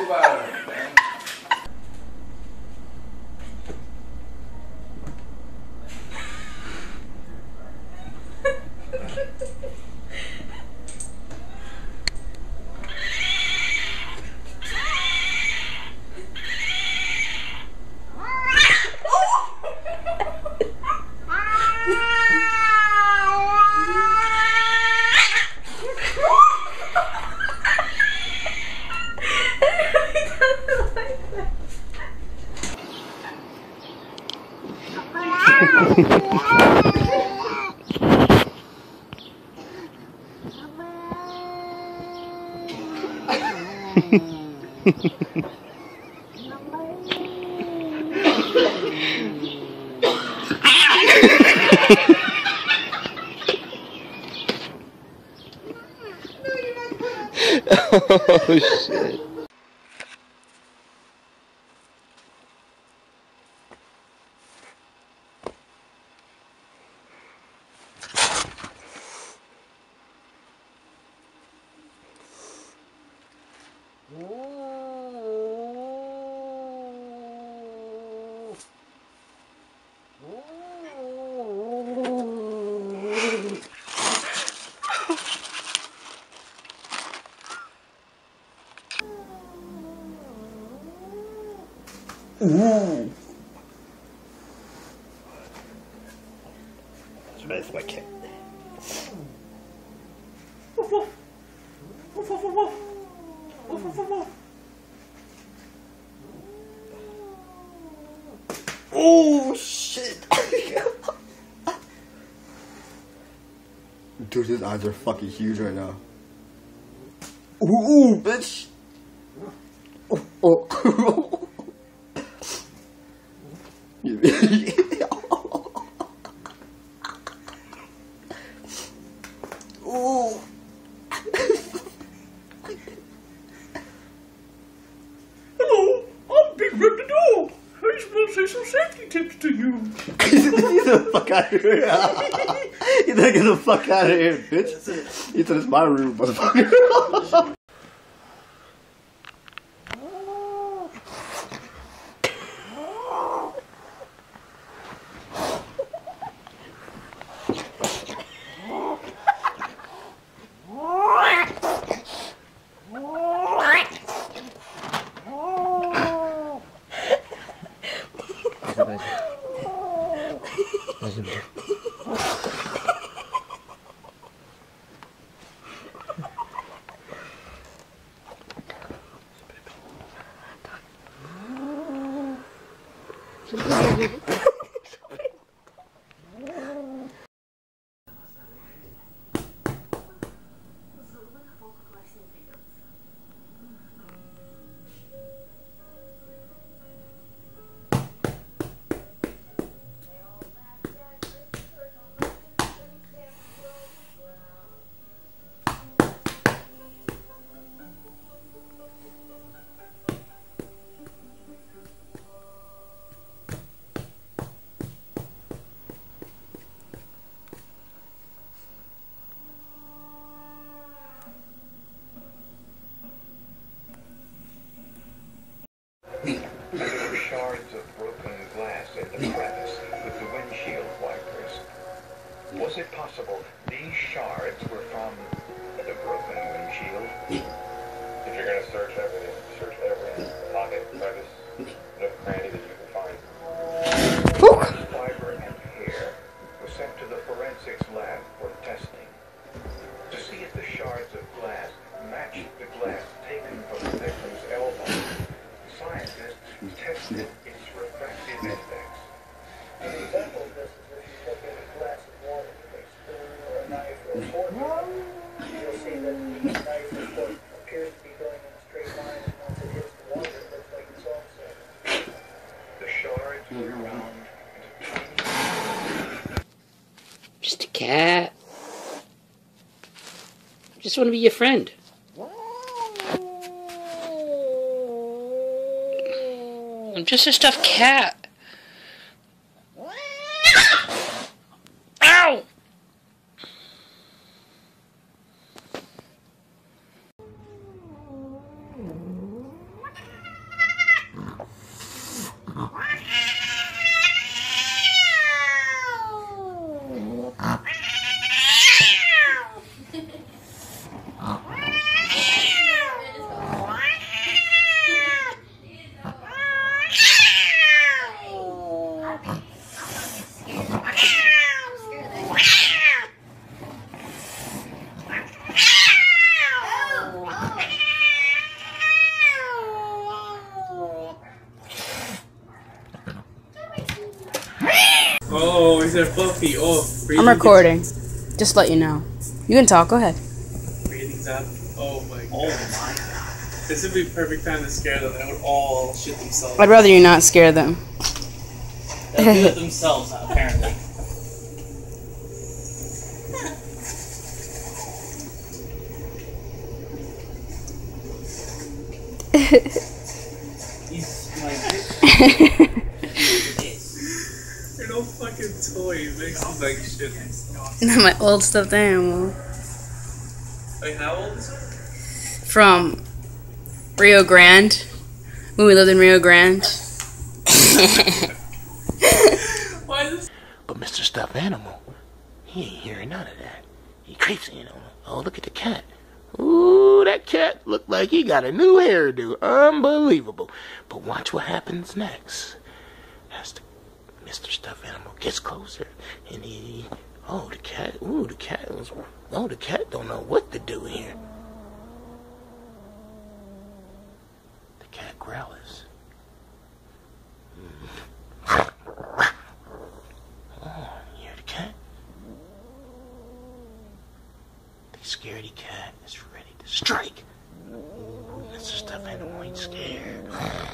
Oh shit. Ooh. That's right, it's my cat. Oh shit! Dude, his eyes are fucking huge right now. Ooh, bitch! Oh. Ooh. Hello, I'm Big Red the Dog. I just want to say some safety tips to you. Get the fuck out of here. You gotta get the fuck out of here, bitch. You said it's my room, motherfucker. There were shards of broken glass in the crevice with the windshield wipers. Was it possible these shards were from the broken windshield? If you're going to search every pocket, crevice, nook, cranny that you can find. Fiber and hair was sent to the forensics lab for testing. To see if the shards of glass matched the glass taken from the victim's elbow, scientists tested its refractive index. An example of this is if you look at a glass of water with a spoon or a knife or a fork, you'll see that the knife or fork appears to be going in a straight line, and once it hits the water, it looks like it's offset. The shards were ground into tiny... Just a cat. I just want to be your friend. I'm just a stuffed cat. Ow! Oh, he said Fluffy. Oh, I'm recording. Just to let you know. You can talk. Go ahead. Breathing's up. Oh my god. This would be perfect time to scare them. They would all shit themselves. I'd rather you not scare them. They'll do it themselves, apparently. He's like, they're no fucking toy. It makes them like shit. Not my old stuffed animal. Wait, how old is it? From Rio Grande. When we lived in Rio Grande. Why is this? But Mr. Stuffed Animal, he ain't hearing none of that. He creeps in on him. Oh, look at the cat. Ooh, that cat look like he got a new hairdo. Unbelievable. But watch what happens next. As the Mr. Stuffed Animal gets closer, and he... Oh, the cat... Ooh, the cat... Oh, the cat don't know what to do here. The cat growls. Oh, you hear the cat? The scaredy cat is ready to strike. Ooh, Mr. Stuffed Animal ain't scared.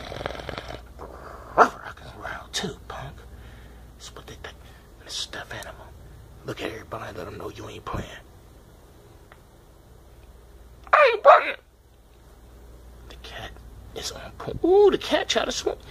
I can growl too, punk. That's what they think. Mr. Stuffed Animal. Look at everybody, let them know you ain't playing. I ain't playing. The cat is on point. Ooh, the cat tried to swing.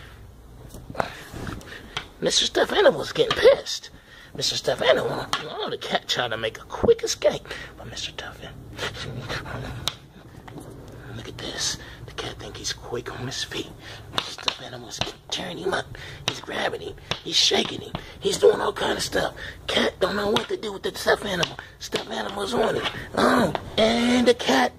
Mr. Stuffed Animal's getting pissed. Mr. Stuffed Animal, oh, the cat tried to make a quick escape. But Mr. Stuffed Animal, look at this. The cat think he's quick on his feet. Mr. Stuffed Animal's tearing him up. He's grabbing him. He's shaking him. He's doing all kind of stuff. Cat don't know what to do with the stuffed animal. Stuffed animal's on him. Oh, and the cat.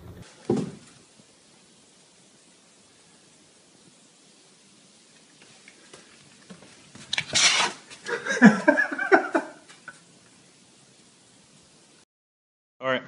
All right.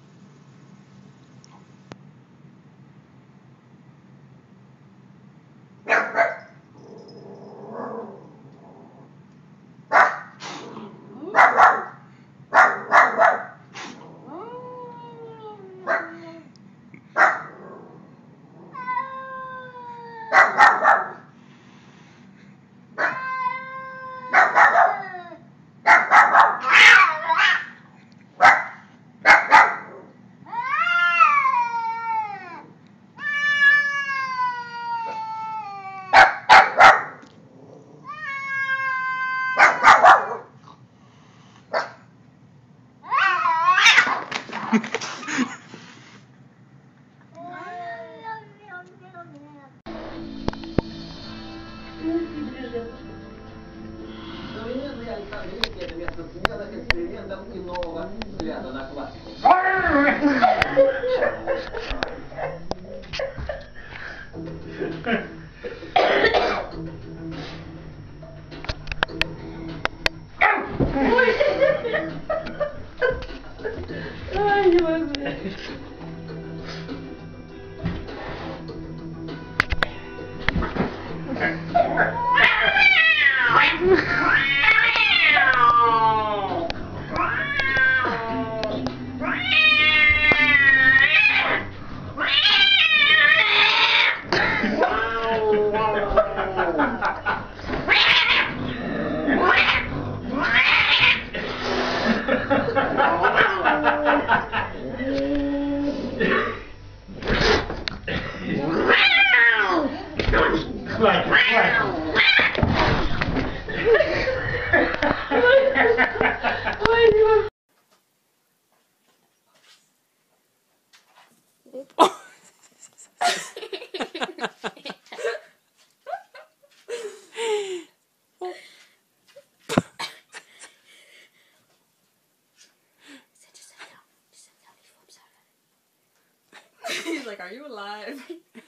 He's like, are you alive?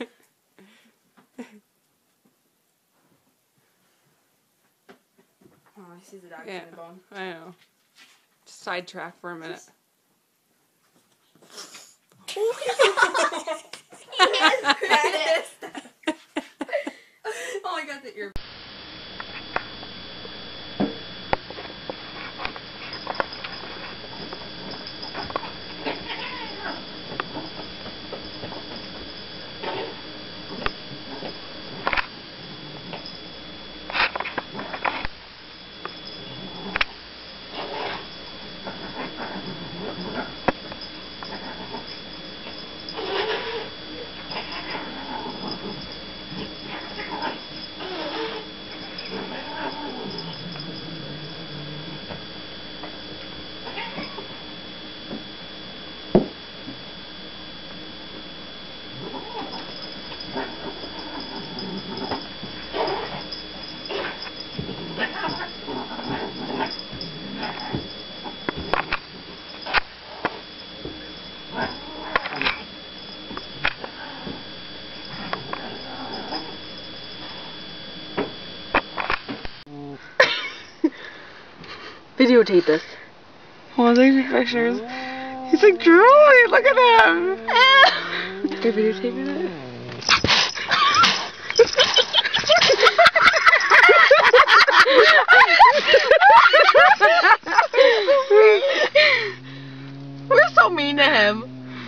Oh, he sees the dog in the bone. I know. Just sidetrack for a minute. Oh my god, that you're... Videotape this. Oh, there's the pictures. He's like drooling. Look at him. They're videotaping it. We're so mean to him.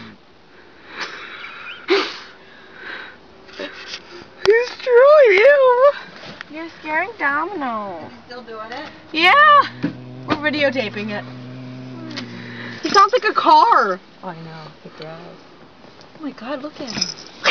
He's drooling. Ew. You're scaring Domino. Still doing it? Yeah. We're videotaping it. He sounds like a car. Oh, I know. He drives. Oh my God, look at him.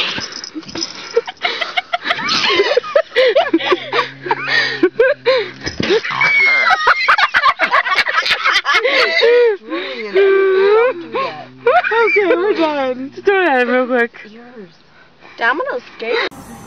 Okay, we're done. Just throw it at him real quick. Yours. Domino's scared.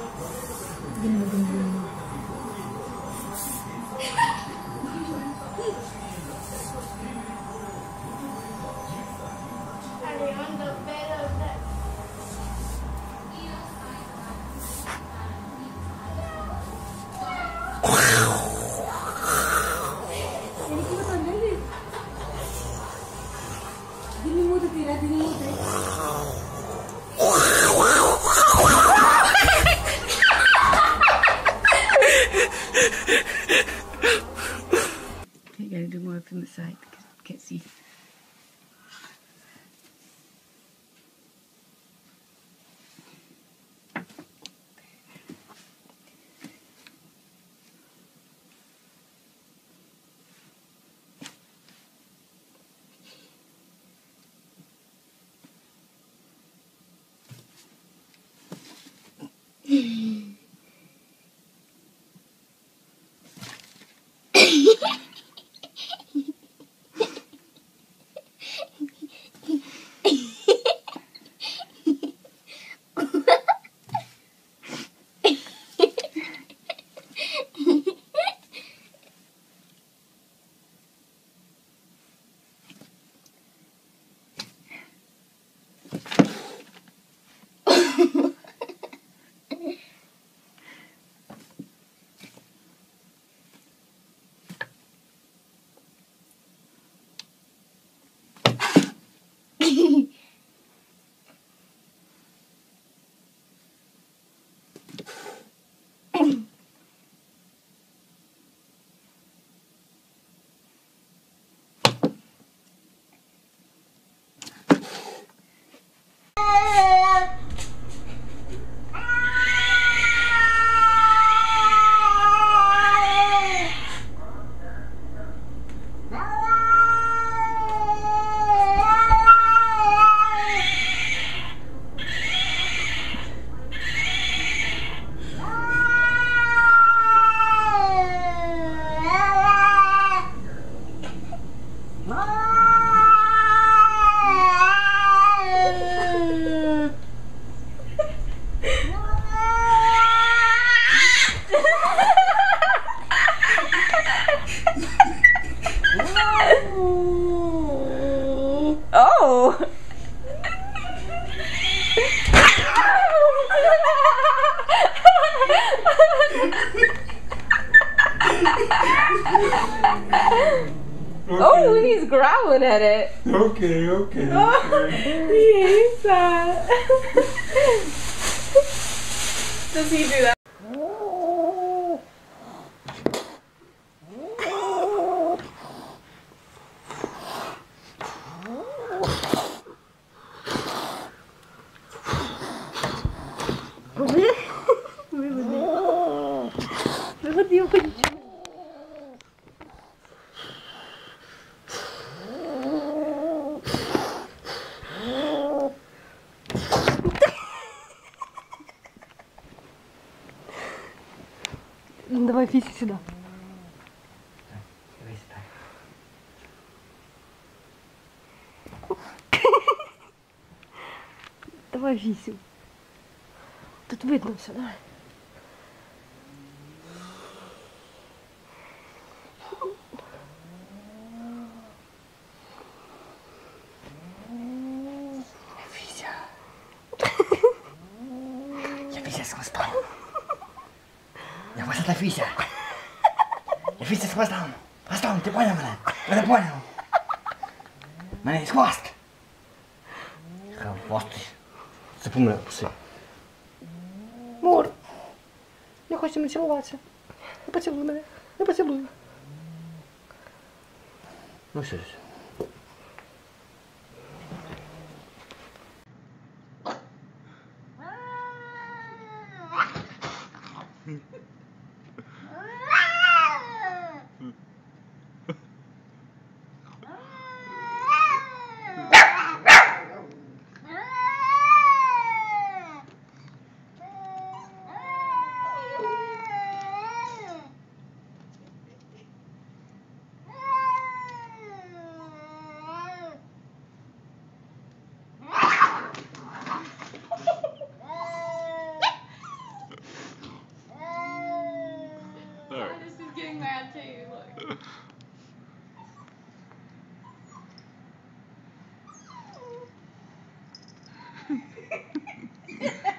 You gotta do more from the side because I can't see. Oh! Oh, he's growling at it. Okay. Oh, he hates that. Does he do that? Давай, Фиси, сюда. Давай, Фисю. Тут Тут видно все, давай. Фися. Я Фися с хвостом. Я вот это Фися. Я Фися с хвостом. Хвостом, ты понял меня? Ты понял? У меня есть хвост. Хвост. Запомни, пуси. Мор. Я хочу не цілуватися. Не поцілуй мене. Не поцілуй. Ну все. He's getting mad too, look.